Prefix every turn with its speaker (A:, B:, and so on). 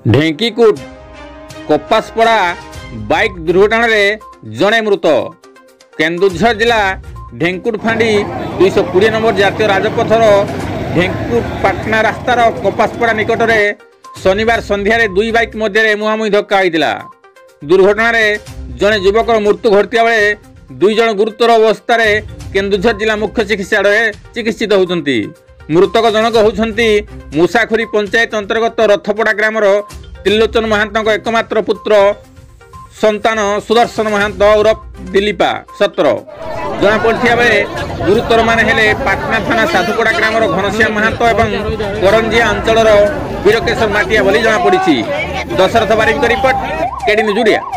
A: ढेंकीकुट कपासपड़ा bike दुर्घटना जड़े मृत। केन्दुझर जिला ढेंकुट फांडी 220 नंबर जातीय राजपथर ढेंकुट रास्तार कपासपड़ा निकट में शनिवार संध्यारे दुई बाइक मध्य मुहांमुही धक्का होता। दुर्घटना जड़े युवक मृत्यु घटता बेले दुई जन गुरुतर अवस्था केन्दुझर जिला मुख्य चिकित्सालय चिकित्सित होती। मृतक जनक होती मुसाखुरी पंचायत अंतर्गत रथपड़ा ग्रामर त्रिलोचन महांत एकमात्र पुत्र संतान सुदर्शन महांत उर्फ दिलीपा 17 जनापड़ा बेले गुरुतर मान हेले पाटना थाना साधुपड़ा ग्रामर घनश्याम महांत एवं करंजिया अंचल वीरकेशर माटिया बोली जनापड़ी। Dasharath Barik report KD news Odia.